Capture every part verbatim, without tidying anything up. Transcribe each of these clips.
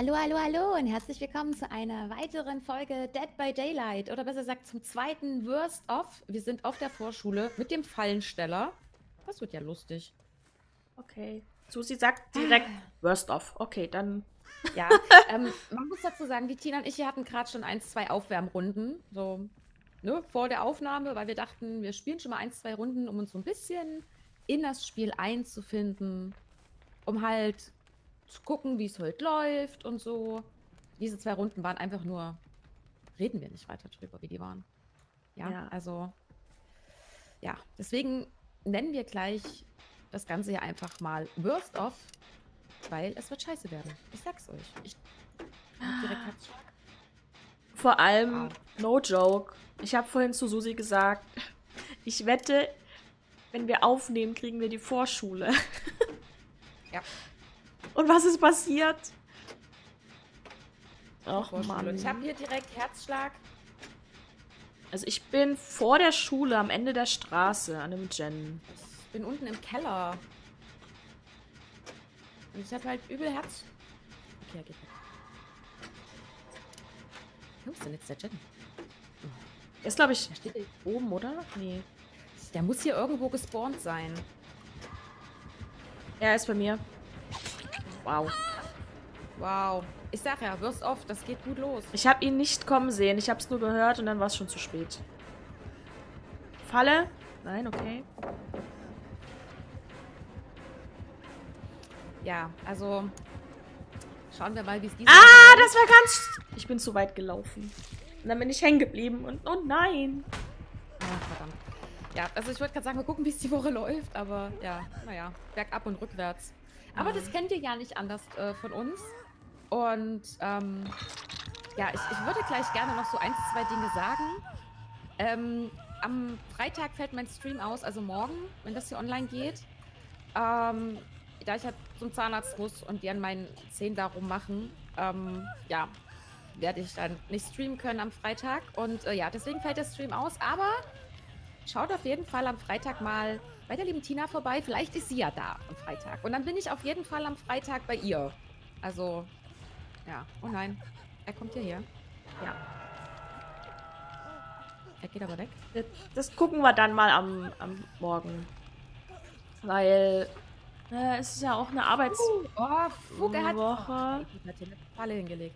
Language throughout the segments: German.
Hallo, hallo, hallo und herzlich willkommen zu einer weiteren Folge Dead by Daylight oder besser gesagt zum zweiten Worst of. Wir sind auf der Vorschule mit dem Fallensteller. Das wird ja lustig. Okay. Susi sagt direkt Worst of. Okay, dann. Ja, ähm, man muss dazu sagen, die Tina und ich hier hatten gerade schon ein, zwei Aufwärmrunden, so ne, vor der Aufnahme, weil wir dachten, wir spielen schon mal ein, zwei Runden, um uns so ein bisschen in das Spiel einzufinden, um halt zu gucken, wie es heute läuft und so. Diese zwei Runden waren einfach nur, reden wir nicht weiter drüber, wie die waren. Ja, Ja. also, ja, deswegen nennen wir gleich das Ganze hier einfach mal Worst of, weil es wird scheiße werden. Ich sag's euch. Ich hab direkt Herzschlag. Vor allem, Wow. no joke. Ich habe vorhin zu Susi gesagt, ich wette, wenn wir aufnehmen, kriegen wir die Vorschule. Ja. Und was ist passiert? Ach Vorschule. Mann. Ich habe hier direkt Herzschlag. Also ich bin vor der Schule am Ende der Straße an einem Gen. Ich bin unten im Keller. Und ich habe halt übel Herz. Okay, er geht weg. Wo ist denn jetzt der Jen? Er ist, glaube ich, Der steht hier. oben, oder? Nee. Der muss hier irgendwo gespawnt sein. Er ist bei mir. Wow. Wow. Ich sag ja, wirst oft, das geht gut los. Ich habe ihn nicht kommen sehen. Ich habe es nur gehört und dann war es schon zu spät. Falle? Nein, okay. Ja, also schauen wir mal, wie es diese Ah, Woche das war ganz... Ich bin zu weit gelaufen. Und dann bin ich hängen geblieben und oh nein. Ach, verdammt. Ja, also ich wollte gerade sagen, wir gucken, wie es die Woche läuft, aber ja, naja, bergab und rückwärts. Aber Ja. das kennt ihr ja nicht anders äh, von uns. Und ähm, ja, ich, ich würde gleich gerne noch so ein, zwei Dinge sagen. Ähm, am Freitag fällt mein Stream aus, also morgen, wenn das hier online geht. Ähm, da ich halt zum Zahnarzt muss und die an meinen Zähnen darum machen, ähm, ja, werde ich dann nicht streamen können am Freitag. Und äh, ja, deswegen fällt der Stream aus. Aber schaut auf jeden Fall am Freitag mal bei der lieben Tina vorbei. Vielleicht ist sie ja da am Freitag. Und dann bin ich auf jeden Fall am Freitag bei ihr. Also, ja. Oh nein, er kommt hierher. Ja. Er geht aber weg. Das, das gucken wir dann mal am, am Morgen. Weil äh, es ist ja auch eine Arbeitswoche. Uh, oh, Fug, er hat, oh, er hat hier eine Falle hingelegt.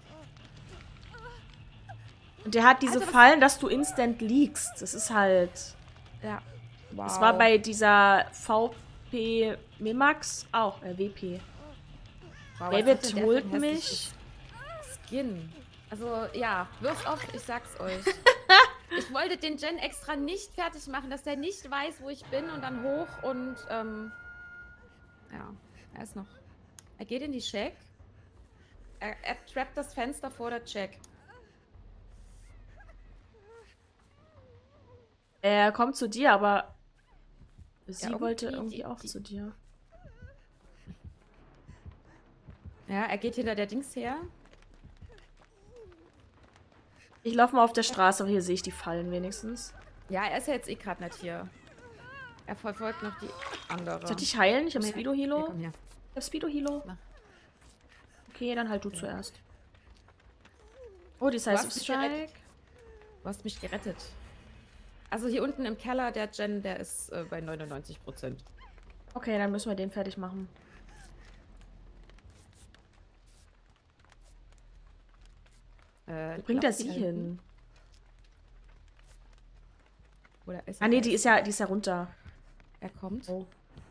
Und der hat diese Also, Fallen, dass du instant liegst. Das ist halt... Ja. Wow. Das war bei dieser V P Mimax auch. Äh, W P. Wow, David holt mich. Skin. Also, ja, wirf's auf, ich sag's euch. Ich wollte den Jen extra nicht fertig machen, dass der nicht weiß, wo ich bin und dann hoch und, ähm, ja, er ist noch. Er geht in die Check. Er, er trappt das Fenster vor der Check. Er kommt zu dir, aber sie Ja, wollte irgendwie irgendwie die- auch die- zu dir. Ja, er geht hinter der Dings her. Ich laufe mal auf der Straße, aber hier sehe ich die Fallen wenigstens. Ja, er ist ja jetzt eh gerade nicht hier. Er verfolgt noch die andere. Soll ich dich heilen? Ich habe Komm her. Speedo Ja, Hilo. komm her. Ich habe Speedo Hilo. Mach. Okay, dann halt du Okay. zuerst. Oh, die Du Size hast of mich Strike. gerettet. Du hast mich gerettet. Also hier unten im Keller, der Jen, der ist äh, bei neunundneunzig Prozent. Okay, dann müssen wir den fertig machen. Äh, Wo bringt er glaubt sie da hin? hinten? Oder ist Ah, er nee, da die jetzt? ist ja, die ist ja runter. Er kommt. Oh.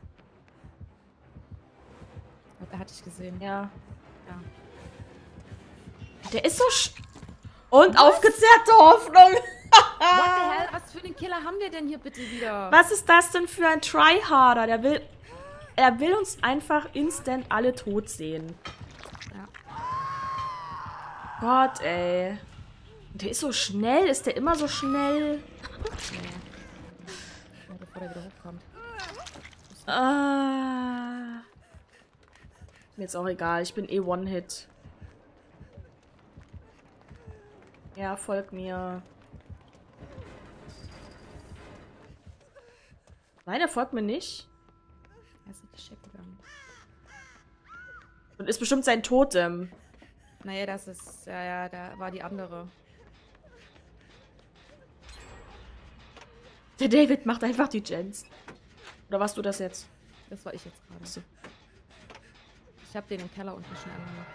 Ich glaub, er hat dich gesehen. Ja. Ja. Der ist so sch... Und aufgezehrte Hoffnung. What the hell? Was für einen Killer haben wir denn hier bitte wieder? Was ist das denn für ein Tryharder? Der will... Er will uns einfach instant alle tot sehen. Ja. Gott, ey. Der ist so schnell. Ist der immer so schnell? Nee. Ja, bevor der wieder hochkommt. Ah. Mir jetzt auch egal. Ich bin eh One-Hit. Ja, folg mir. Nein, er folgt mir nicht. Er ist in die Check gegangen. Und ist bestimmt sein Totem. Nee, das ist, ja, ja, da war die andere. Der David macht einfach die Gens. Oder warst du das jetzt? Das war ich jetzt gerade. Achso. Ich habe den im Keller unten schnell angemacht.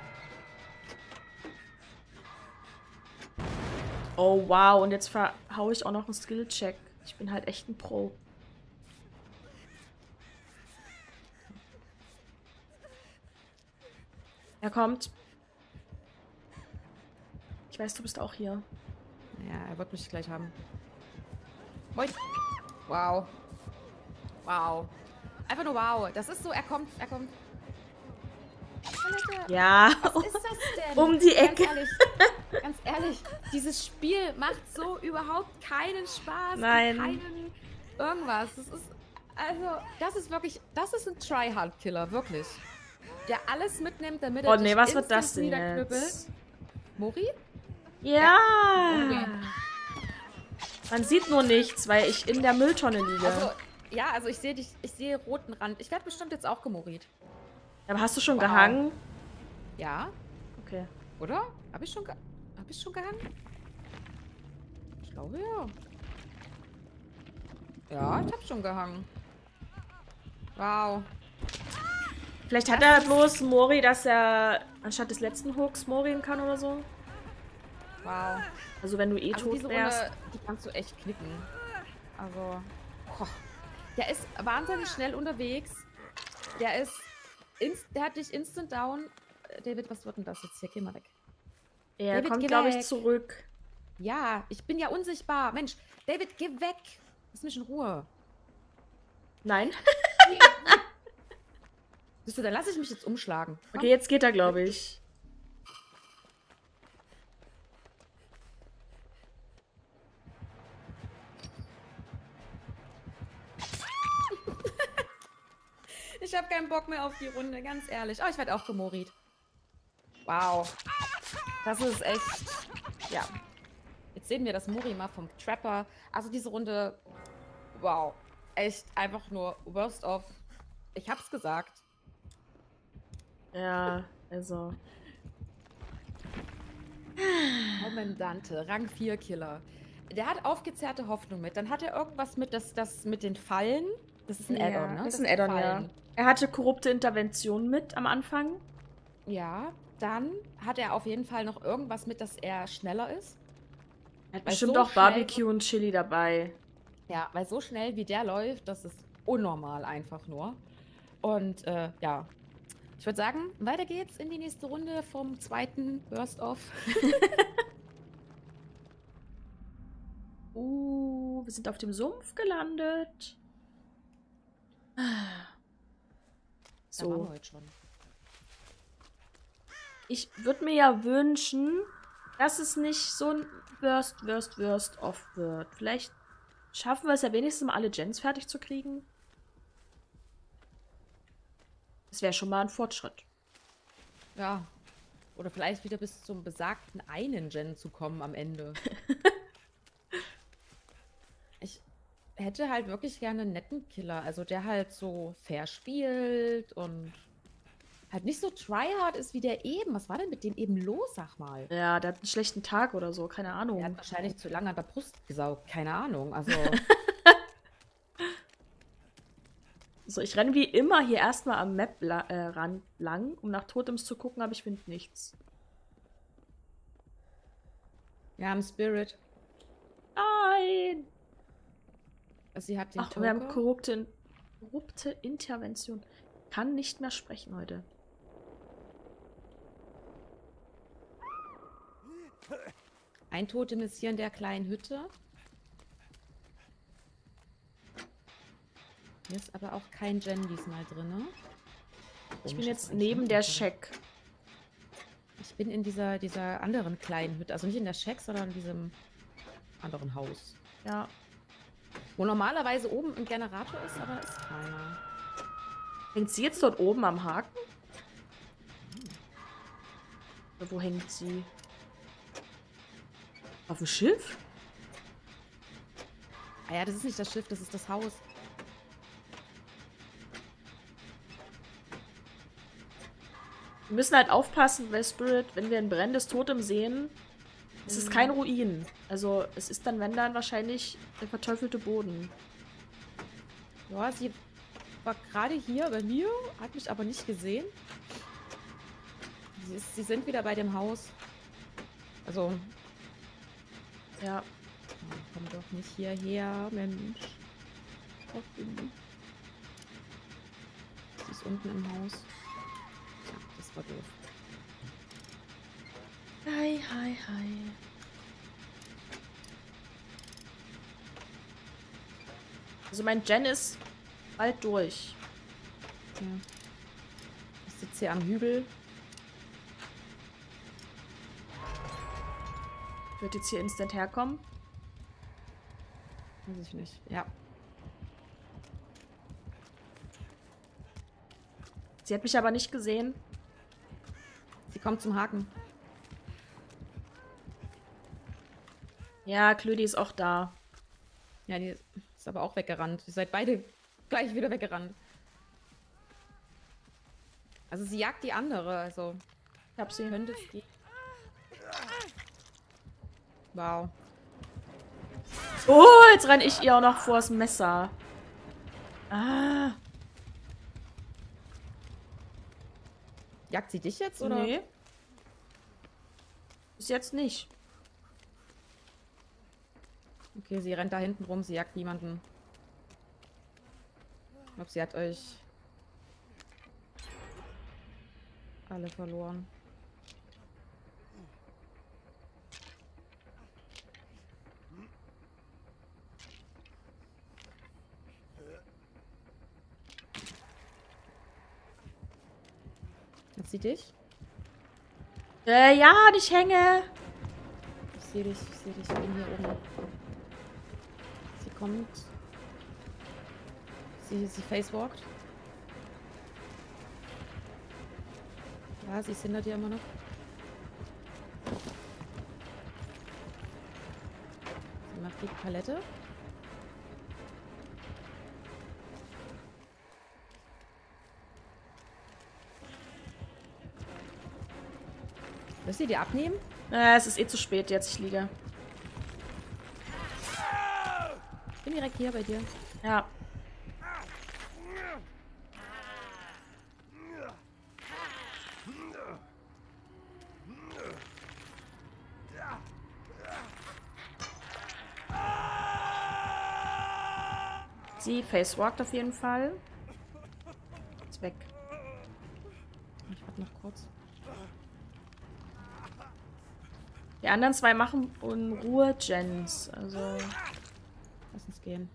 Oh, wow. Und jetzt verhaue ich auch noch einen Skill-Check. Ich bin halt echt ein Pro. Er kommt. Ich weiß, du bist auch hier. Ja, er wird mich gleich haben. Moin. Wow. Wow. Einfach nur wow. Das ist so, er kommt, er kommt. Alter, Ja. was ist das denn? Um die Ecke. Ganz ehrlich, ganz ehrlich, dieses Spiel macht so überhaupt keinen Spaß. Nein. Keinen irgendwas. Das ist, also, das ist wirklich, das ist ein Tryhard-Killer, wirklich. Der alles mitnimmt, damit er Oh nee, dich was wird das instant denn niederknüppelt. jetzt? Mori? Ja. Okay. Man sieht nur nichts, weil ich in der Mülltonne liege. Also, ja, also ich sehe dich, ich sehe roten Rand. Ich werde bestimmt jetzt auch gemorit. Aber hast du schon Wow. gehangen? Ja, Okay. oder? Habe ich schon, ge hab ich schon gehangen? Ich glaube ja. Ja, ich habe schon gehangen. Wow. Vielleicht hat er bloß Mori, dass er anstatt des letzten Hooks morien kann oder so. Wow. Also wenn du eh Also tot diese wärst. Runde, die kannst du echt knicken. Also, boah. Der ist wahnsinnig schnell unterwegs. Der ist, inst der hat dich instant down. David, was wird denn das jetzt hier? Geh mal weg. Er David, kommt, geh glaube ich, weg. zurück. Ja, ich bin ja unsichtbar. Mensch, David, geh weg. Lass mich in Ruhe. Nein. Siehst du, dann lasse ich mich jetzt umschlagen. Komm. Okay, jetzt geht er, glaube ich. Ich habe keinen Bock mehr auf die Runde, ganz ehrlich. Oh, ich werde auch gemorit. Wow. Das ist echt... Ja. Jetzt sehen wir das Mori mal vom Trapper. Also diese Runde... Wow. Echt einfach nur worst of... Ich hab's gesagt. Ja, also. Kommandante, Rang vier Killer. Der hat aufgezerrte Hoffnung mit. Dann hat er irgendwas mit, das, das mit den Fallen. Das ist ein Ja, Add-on, ne? das ist ein Add-on, ja. Er hatte korrupte Intervention mit am Anfang. Ja, dann hat er auf jeden Fall noch irgendwas mit, dass er schneller ist. Er hat Weil bestimmt so auch Barbecue und Chili dabei. Ja, weil so schnell wie der läuft, das ist unnormal einfach nur. Und äh, ja, ich würde sagen, weiter geht's in die nächste Runde vom zweiten Burst-Off. uh, wir sind auf dem Sumpf gelandet. Da waren wir So. heute schon. Ich würde mir ja wünschen, dass es nicht so ein Burst, Burst, Burst off wird. Vielleicht schaffen wir es ja wenigstens mal alle Gens fertig zu kriegen. Das wäre schon mal ein Fortschritt. Ja. Oder vielleicht wieder bis zum besagten einen Gen zu kommen am Ende. Ich hätte halt wirklich gerne einen netten Killer. Also der halt so fair spielt und halt nicht so tryhard ist wie der eben. Was war denn mit dem eben los, sag mal? Ja, der hat einen schlechten Tag oder so, keine Ahnung. Der hat wahrscheinlich zu lange an der Brust gesaugt. Keine Ahnung. Also, So, ich renne wie immer hier erstmal am Map-Rand lang, um nach Totems zu gucken, aber ich finde nichts. wir haben Spirit. Nein! Sie hat den Ach, wir haben Token. korrupte, korrupte Intervention. Kann nicht mehr sprechen heute. Ein Totem ist hier in der kleinen Hütte. Hier ist aber auch kein Gen diesmal drin. Ne? Ich bin jetzt neben der Shack. Ich bin in dieser, dieser anderen kleinen Hütte. Also nicht in der Shack, sondern in diesem anderen Haus. Ja. Wo normalerweise oben ein Generator ist, aber ist keiner. Hängt sie jetzt dort oben am Haken? Oder wo hängt sie? Auf dem Schiff? Ah ja, das ist nicht das Schiff, das ist das Haus. Wir müssen halt aufpassen, weil Spirit, wenn wir ein brennendes Totem sehen, es ist kein Ruin. Also es ist dann, wenn dann, wahrscheinlich der verteufelte Boden. Ja, sie war gerade hier bei mir, hat mich aber nicht gesehen. Sie, ist, sie sind wieder bei dem Haus. Also. Ja. Oh, komm doch nicht hierher, Mensch. Sie ist unten im Haus. Ja, das war doof. Hi, hi, hi. Also mein Gen ist bald durch. Ja. Ich sitze hier am Hügel. Wird jetzt hier instant herkommen? Weiß ich nicht. Ja. Sie hat mich aber nicht gesehen. Sie kommt zum Haken. Ja, Klödi ist auch da. Ja, die ist aber auch weggerannt. Ihr seid beide gleich wieder weggerannt. Also sie jagt die andere, also. Ich hab sie. Könnte es gehen. Wow. Oh, jetzt renne ich ihr auch noch vors Messer. Ah. Jagt sie dich jetzt, oder? Nee. Bis jetzt nicht. Okay, sie rennt da hinten rum, sie jagt niemanden. Ich glaube, sie hat euch alle verloren. Hat sie dich? Äh, ja, ich hänge. Ich sehe dich, ich sehe dich, ich bin hier oben. Sie kommt. Sie, sie facewalkt. Ja, sie ist hinter dir immer noch. Sie macht die Palette. Willst du die abnehmen? Äh, es ist eh zu spät jetzt, ich liege. Ich bin direkt hier bei dir. Ja. Sie facewalkt auf jeden Fall. Ist weg. Ich warte noch kurz. Die anderen zwei machen in Ruhe Gens. Also. Lass uns gehen.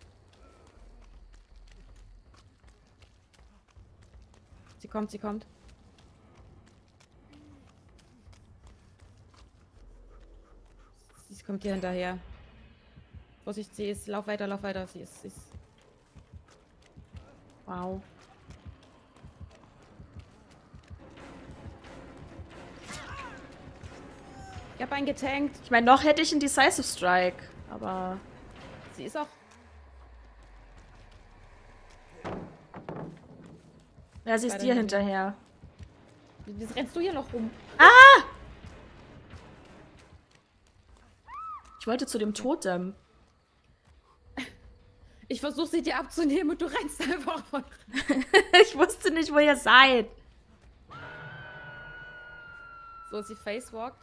Sie kommt, sie kommt. Sie kommt hier hinterher. Vorsicht, sie ist. Lauf weiter, lauf weiter. Sie ist. Sie ist. Wow. Ich habe einen getankt. Ich meine, noch hätte ich einen Decisive Strike. Aber. Sie ist auch. Ja, sie ist dir hinterher. Wie rennst du hier noch rum? Ah! Ich wollte zu dem Totem. Ich versuche sie dir abzunehmen und du rennst einfach von. Ich wusste nicht, wo ihr seid. So, sie facewalkt.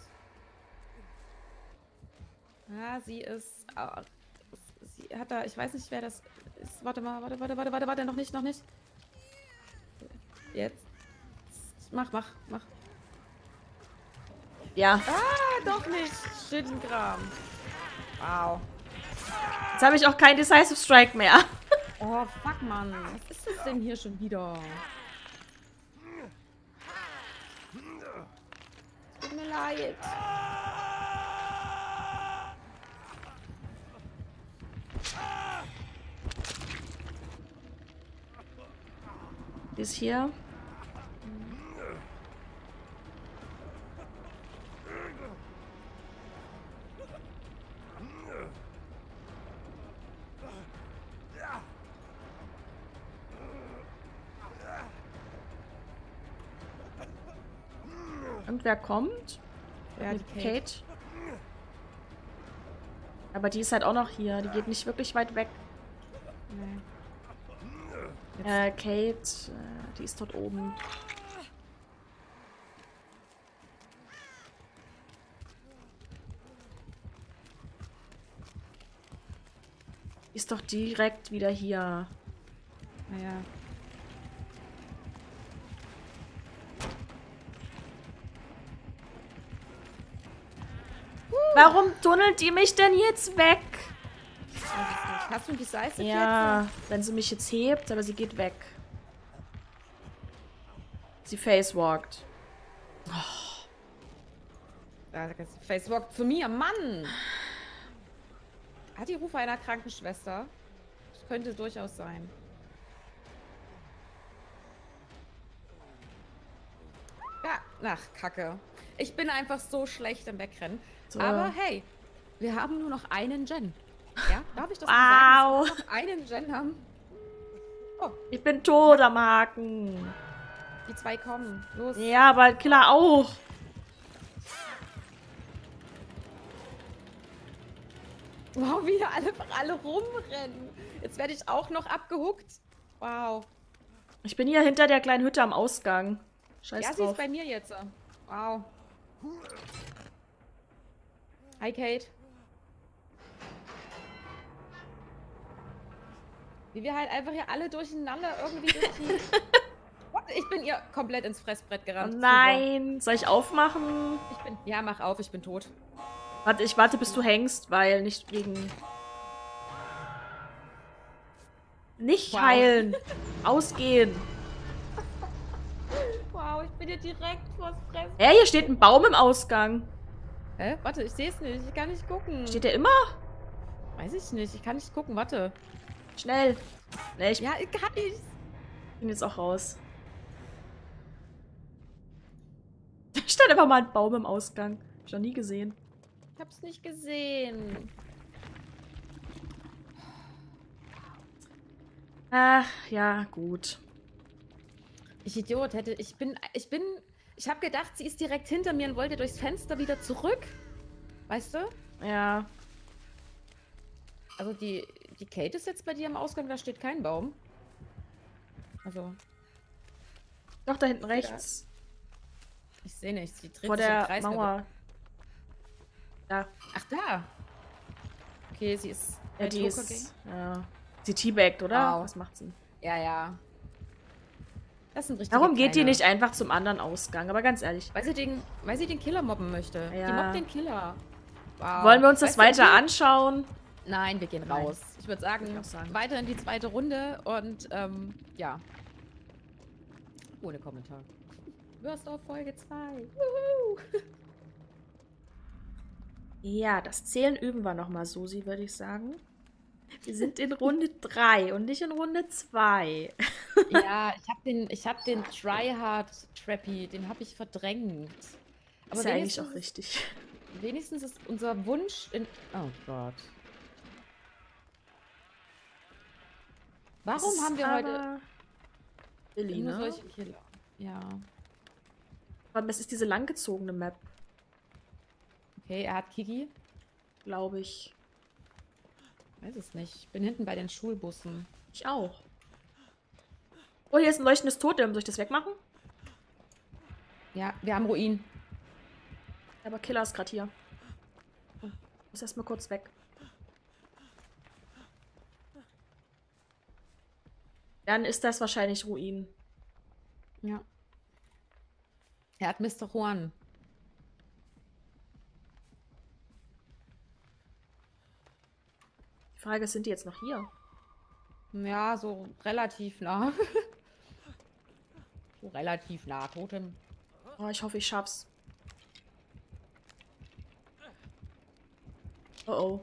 Ja, sie ist. Uh, sie hat da. Ich weiß nicht, wer das ist. Warte mal, warte, warte, warte, warte, warte, noch nicht, noch nicht. Jetzt. Mach, mach, mach. Ja. Ah, doch nicht. Schittenkram. Wow. Jetzt habe ich auch keinen Decisive Strike mehr. Oh, fuck, Mann. Was ist das denn hier schon wieder? Tut mir leid. Die ist hier. Und wer kommt? Ja, die Kate. Kate. Kate. Aber die ist halt auch noch hier. Die geht nicht wirklich weit weg. Nee. Äh, Kate, äh, die ist dort oben. Die ist doch direkt wieder hier. Naja. Warum tunnelt die mich denn jetzt weg? Hast du die Decisive Ja, jetzt? wenn sie mich jetzt hebt, aber sie geht weg. Sie facewalkt. Ja, Facewalk zu mir, Mann! Hat die Rufe einer Krankenschwester? Das könnte durchaus sein. Ja, ach, Kacke. Ich bin einfach so schlecht im Wegrennen. So. Aber hey, wir haben nur noch einen Gen. Ja, darf ich das Wow. mal sagen, dass wir nur noch einen Gen haben? Oh, Ich bin tot am Haken. die zwei kommen. Los. Ja, aber Killer auch. Wow, wie alle, alle rumrennen. Jetzt werde ich auch noch abgehuckt. Wow. Ich bin hier hinter der kleinen Hütte am Ausgang. Scheiß Ja, sie drauf. ist bei mir jetzt. Wow. Hi, Kate. Wie wir halt einfach hier alle durcheinander irgendwie durch die... What? Ich bin ihr komplett ins Fressbrett Oh gerannt. nein. Soll ich aufmachen? Super. Ich bin... Ja, mach auf, ich bin tot. Warte, ich warte, bis du hängst, weil nicht wegen... Nicht Wow. heilen. Ausgehen. Wow, ich bin hier direkt vors Fress. Hä, hier steht ein Baum im Ausgang. Hä? Warte, ich sehe es nicht. Ich kann nicht gucken. Steht der immer? Weiß ich nicht. Ich kann nicht gucken. Warte. Schnell. Nee, ich Ja, ich kann nicht. bin jetzt auch raus. Da stand einfach mal ein Baum im Ausgang. Hab ich noch nie gesehen. Ich hab's nicht gesehen. Ach, ja, gut. Ich Idiot hätte, ich bin, ich bin, ich habe gedacht, sie ist direkt hinter mir und wollte durchs Fenster wieder zurück. Weißt du? Ja. Also die, die Kate ist jetzt bei dir am Ausgang, da steht kein Baum. Also, Doch, da hinten rechts. ich sehe nichts. Sie dreht Vor sich im der Kreis. Mauer. Da. Ach, da. Okay, sie ist Ja, bei die Joker ist... Ja. Sie teabagt, oder? Wow. Was macht sie? Ja, ja. Das sind richtige Warum geht die Kleine. nicht einfach zum anderen Ausgang? Aber ganz ehrlich. Weil sie den, weil sie den Killer mobben möchte. Ja. Die mobbt den Killer. Wow. Wollen wir uns das Weißt du, weiter wie- anschauen? Nein, wir gehen Nein. raus. Ich würde sagen, Würde ich auch sagen. weiter in die zweite Runde und ähm, ja. Ohne Kommentar. Wirst auf Folge zwei. Ja, das Zählen üben wir nochmal, Susi, würde ich sagen. Wir sind in Runde drei und nicht in Runde zwei. Ja, ich habe den, ich hab den Tryhard Trappy, den habe ich verdrängt. Aber Ist ja eigentlich wenigstens, auch richtig. wenigstens ist unser Wunsch in... Oh Gott. Warum Das haben wir ist heute aber Billy, nur ne? solche Killer? Ja. Aber es ist diese langgezogene Map, Okay, er hat Kiki. glaube ich. Weiß es nicht. Ich bin hinten bei den Schulbussen. Ich auch. Oh, hier ist ein leuchtendes Totem. Soll ich das wegmachen? Ja, wir haben Ruin. Aber Killer ist gerade hier. Oh, muss erstmal kurz weg. Dann ist das wahrscheinlich Ruin. Ja. Er hat Mister Juan. Die Frage ist, sind die jetzt noch hier? Ja, so relativ nah. so relativ nah. Totem. Oh, ich hoffe, ich schaff's. Oh oh.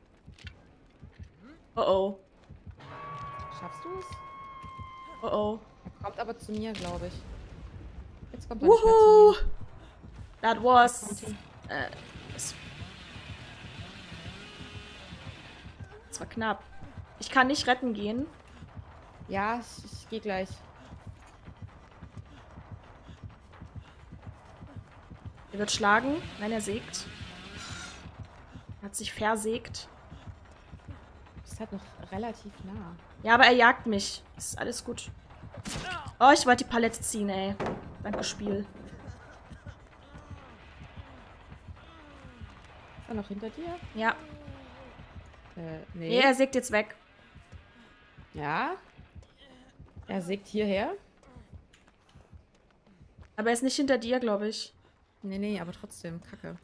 Oh oh. Schaffst du es? Oh oh. Er kommt aber zu mir, glaube ich. Jetzt kommt er nicht mehr Wuhu! zu mir. That was... Äh, es, es war knapp. Ich kann nicht retten gehen. Ja, ich, ich gehe gleich. Er wird schlagen. Nein, er sägt. Er hat sich versägt. Du bist halt noch relativ nah. Ja, aber er jagt mich. Ist alles gut. Oh, ich wollte die Palette ziehen, ey. Danke, Spiel. Ist er noch hinter dir? Ja. Äh, nee. Nee, er sägt jetzt weg. Ja. Er sägt hierher. Aber er ist nicht hinter dir, glaube ich. Nee, nee, aber trotzdem. Kacke.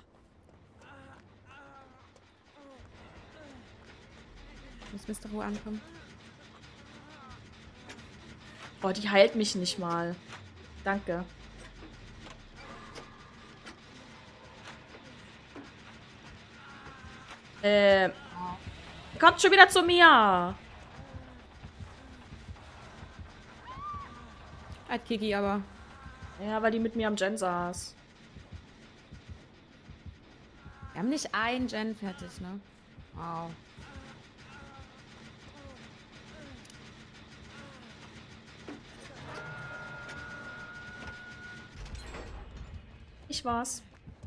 Muss Mister Ruhe ankommen. Oh, die heilt mich nicht mal. Danke. Äh. Kommt schon wieder zu mir. Hat Kiki aber. Ja, weil die mit mir am Gen saß. Wir haben nicht ein Gen fertig, ne? Wow. Ich war's.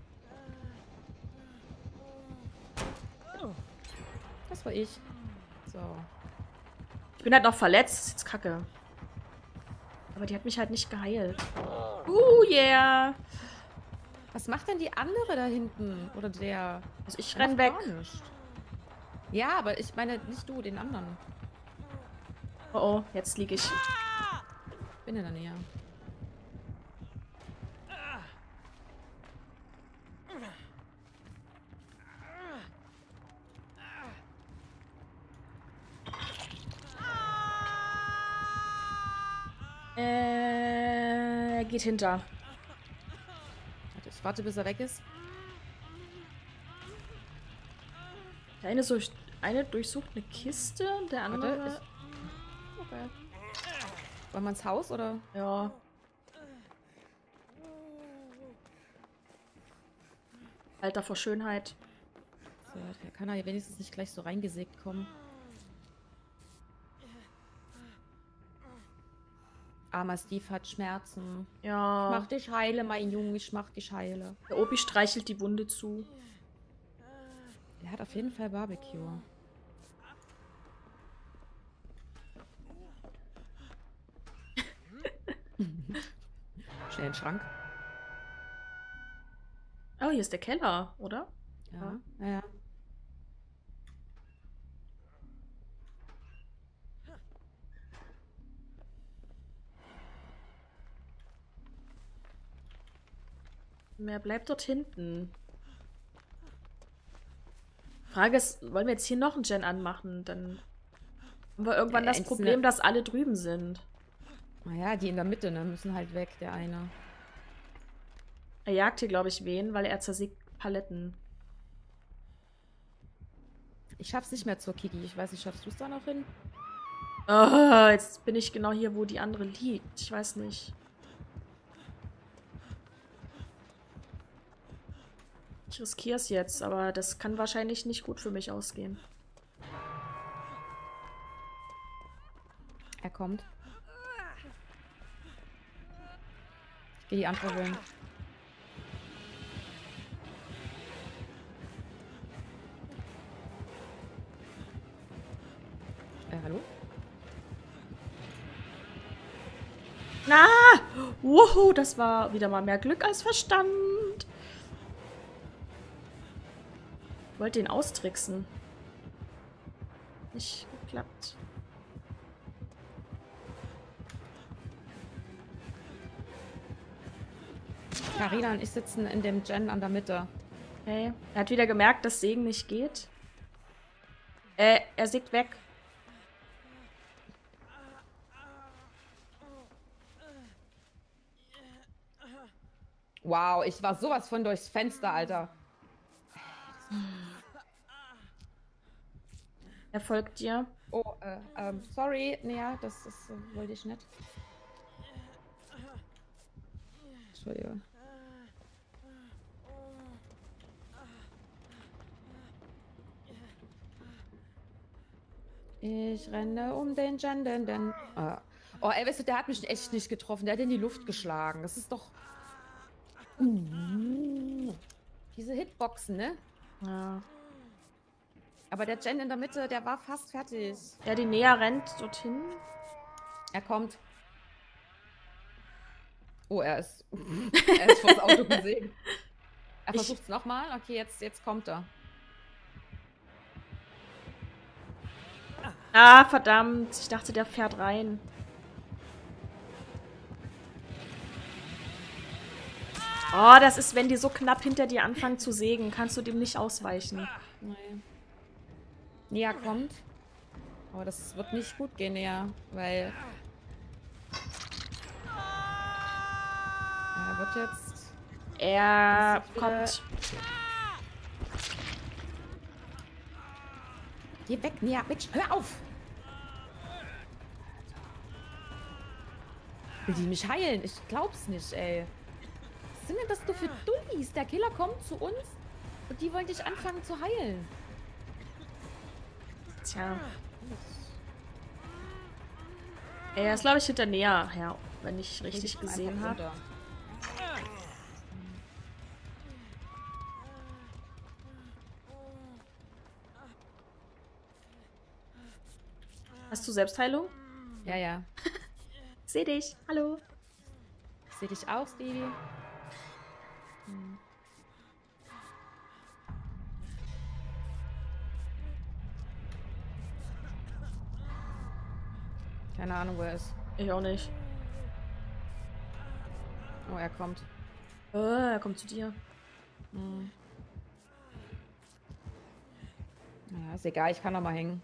Das war ich. So. Ich bin halt noch verletzt. Das ist jetzt kacke. Aber die hat mich halt nicht geheilt. Uh, yeah. Was macht denn die andere da hinten? Oder der? Also ich Der renn macht weg. gar nichts. Ja, aber ich meine nicht du, den anderen. Oh oh, jetzt liege ich. Bin in der Nähe. Äh, er geht hinter. Warte, ich warte, bis er weg ist. Der eine, so, eine durchsucht eine Kiste, der andere... Warte, ich... Okay. Wollen wir ins Haus, oder? Ja. Alter vor Schönheit. So, der kann er ja wenigstens nicht gleich so reingesägt kommen. Armer Steve hat Schmerzen. Ja. Ich mach dich heile, mein Junge, ich mach dich heile. Der Opi streichelt die Wunde zu. Er hat auf jeden Fall Barbecue. Schnell in den Schrank. Oh, hier ist der Keller, oder? Ja, ja, ja. Wer bleibt dort hinten? Frage ist, wollen wir jetzt hier noch einen Gen anmachen? Dann haben wir irgendwann Ja, das einzelne- Problem, dass alle drüben sind. Naja, die in der Mitte, ne, müssen halt weg, der eine. Er jagt hier, glaube ich, wen, weil er zersägt Paletten. Ich schaff's nicht mehr zur Kiki. Ich weiß nicht, schaffst du es da noch hin? Oh, jetzt bin ich genau hier, wo die andere liegt. Ich weiß nicht. Ich riskiere es jetzt, aber das kann wahrscheinlich nicht gut für mich ausgehen. Er kommt. Ich gehe die andere holen. Äh, hallo? Na! Wuhu, das war wieder mal mehr Glück als Verstand. Ich wollte ihn austricksen. Nicht geklappt. Carina und ich sitzen in dem Gen an der Mitte. Okay. Er hat wieder gemerkt, dass Sägen nicht geht. Äh, er sägt weg. Wow, ich war sowas von durchs Fenster, Alter. Er folgt dir. Oh, äh, ähm, sorry. Naja, das, das äh, wollte ich nicht. Entschuldige. Ich renne um den Gen, den, den. Ah. Oh, ey, weißt du, der hat mich echt nicht getroffen. Der hat in die Luft geschlagen. Das ist doch... Diese Hitboxen, ne? Ja. Aber der Jen in der Mitte, der war fast fertig. Ja, die Nea rennt dorthin. Er kommt. Oh, er ist. er ist vors Auto gesehen. Er versucht es nochmal. Okay, jetzt, jetzt kommt er. Ah, verdammt. Ich dachte, der fährt rein. Oh, das ist, wenn die so knapp hinter dir anfangen zu sägen, kannst du dem nicht ausweichen. Nein. Nea kommt. Aber das wird nicht gut gehen, Nea, weil... Er wird jetzt... Er kommt. Geh weg, Nea, Mensch, hör auf! Will die mich heilen? Ich glaub's nicht, ey. Was sind denn das so für Dullis? Der Killer kommt zu uns und die wollen dich anfangen zu heilen. Tja. Er ist, glaube ich, hinter Nea her, wenn ich richtig gesehen habe. Hast du Selbstheilung? Ja, ja. Seh dich. Hallo. Ich seh dich auch, Stevie. Hm. Keine Ahnung, wo er ist. Ich auch nicht. Oh, er kommt. Oh, er kommt zu dir. Hm. Naja, ist egal, ich kann noch mal hängen.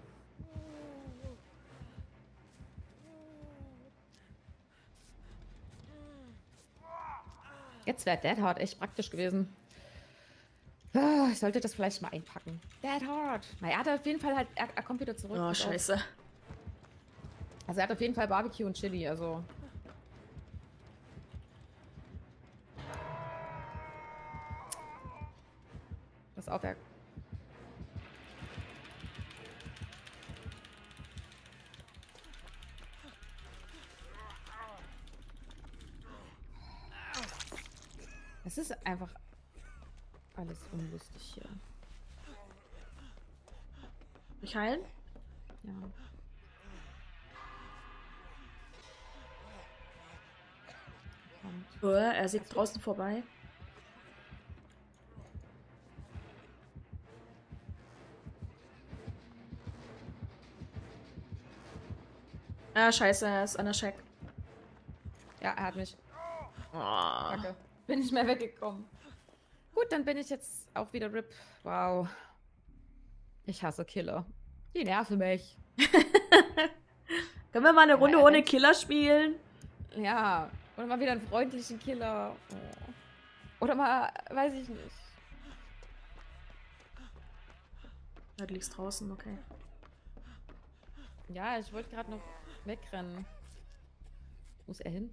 Jetzt wäre Dead Hard echt praktisch gewesen. Ah, ich sollte das vielleicht mal einpacken. Dead Hard. Na, er hat auf jeden Fall halt, er, er kommt wieder zurück. Oh, scheiße. Also er hat auf jeden Fall Barbecue und Chili, also. Pass auf, er... Es ist einfach alles unlustig hier. Mich heilen? Ja. Kommt. Oh, er sieht draußen vorbei. Ah, scheiße, er ist an der Shack. Ja, er hat mich. Oh. Kacke. Bin nicht mehr weggekommen. Gut, dann bin ich jetzt auch wieder R I P. Wow. Ich hasse Killer. Die nerven mich. Können wir mal eine Ja, Runde er ohne rennt- Killer spielen? Ja. Oder mal wieder einen freundlichen Killer. Oh. Oder mal, weiß ich nicht. Ja, du liegst draußen, okay. Ja, ich wollte gerade noch wegrennen. Wo ist er hin?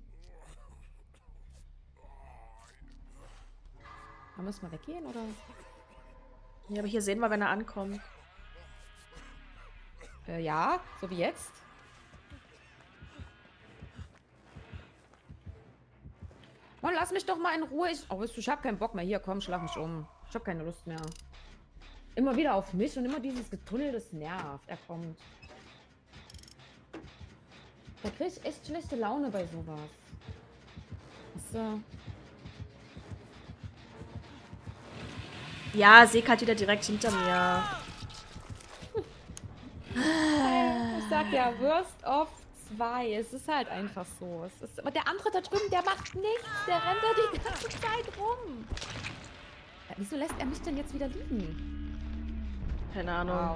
Da müssen wir weggehen, oder? Ja, aber hier sehen wir, wenn er ankommt. Äh, ja, so wie jetzt. Mann, lass mich doch mal in Ruhe. Ich, oh, weißt du, ich hab keinen Bock mehr. Hier, komm, schlag mich um. Ich hab keine Lust mehr. Immer wieder auf mich und immer dieses Getunnel, das nervt. Er kommt. Da krieg ich echt schlechte Laune bei sowas. Weißt du? Ja, Sek halt wieder direkt hinter mir. Ich sag ja, Worst of zwei. Es ist halt einfach so. Es ist, aber der andere da drüben, der macht nichts. Der rennt da die ganze Zeit rum. Ja, wieso lässt er mich denn jetzt wieder liegen? Keine Ahnung. Wow.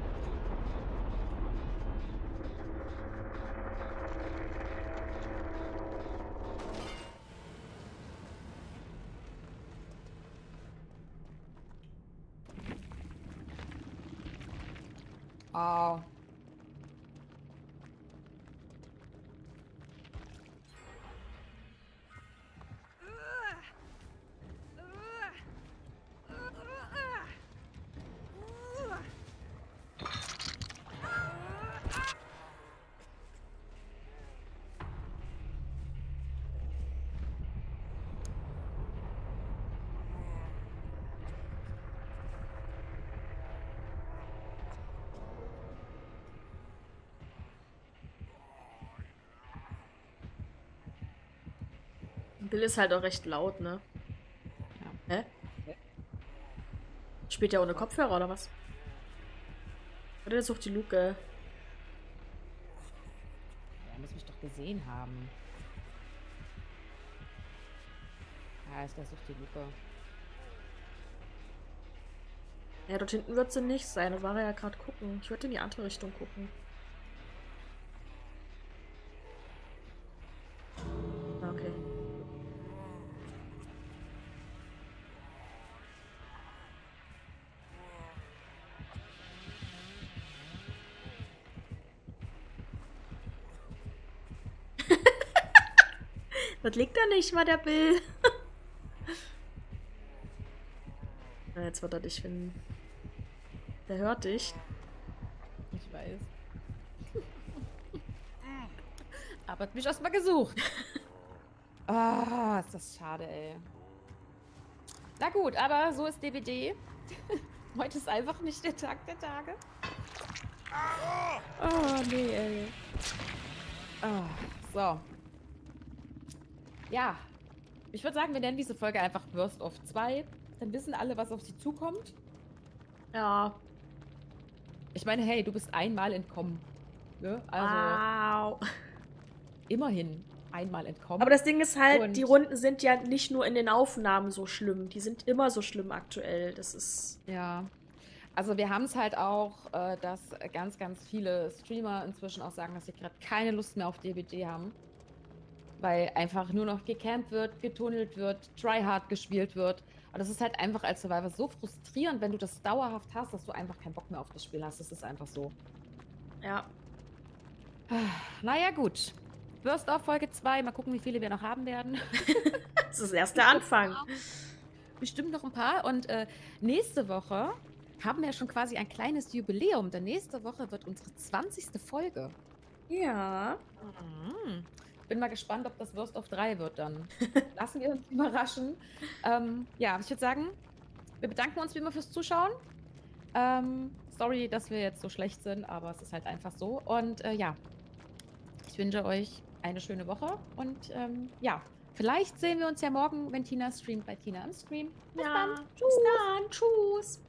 Wow. Bill ist halt auch recht laut, ne? Ja. Hä? Spielt der ohne Kopfhörer oder was? Oder der sucht die Luke? Er muss mich doch gesehen haben. Ja, ist der sucht die Luke. Ja, dort hinten wird sie nicht sein. Da war er ja gerade gucken. Ich würde in die andere Richtung gucken. Okay. Das liegt da nicht mal, der Bill. Na, jetzt wird er dich finden. Der hört dich. Ich weiß. Aber hat mich erstmal gesucht. Ah, ist das schade, ey. Na gut, aber so ist D B D. Heute ist einfach nicht der Tag der Tage. Oh, nee, ey. Oh, so. Ja. Ich würde sagen, wir nennen diese Folge einfach Worst of zwei. Dann wissen alle, was auf sie zukommt. Ja. Ich meine, hey, du bist einmal entkommen. Ne? Also, Wow. immerhin einmal entkommen. Aber das Ding ist halt, Und die Runden sind ja nicht nur in den Aufnahmen so schlimm. Die sind immer so schlimm aktuell. Das ist... Ja. Also wir haben es halt auch, äh, dass ganz, ganz viele Streamer inzwischen auch sagen, dass sie gerade keine Lust mehr auf D B D haben. Weil einfach nur noch gecampt wird, getunnelt wird, tryhard gespielt wird. Und das ist halt einfach als Survivor so frustrierend, wenn du das dauerhaft hast, dass du einfach keinen Bock mehr auf das Spiel hast. Das ist einfach so. Ja. Naja, gut. Worst of Folge zwei. Mal gucken, wie viele wir noch haben werden. Das ist erst der Anfang. Bestimmt noch ein paar. Und äh, nächste Woche haben wir schon quasi ein kleines Jubiläum. Denn nächste Woche wird unsere zwanzigste Folge. Ja. Mhm. Bin mal gespannt, ob das Worst of drei wird dann. Lassen wir uns überraschen. Ähm, ja, ich würde sagen, wir bedanken uns wie immer fürs Zuschauen. Ähm, sorry, dass wir jetzt so schlecht sind, aber es ist halt einfach so. Und äh, ja, ich wünsche euch eine schöne Woche. Und ähm, ja, vielleicht sehen wir uns ja morgen, wenn Tina streamt, bei Tina im Stream. Bis Ja. dann. Bis dann. Tschüss.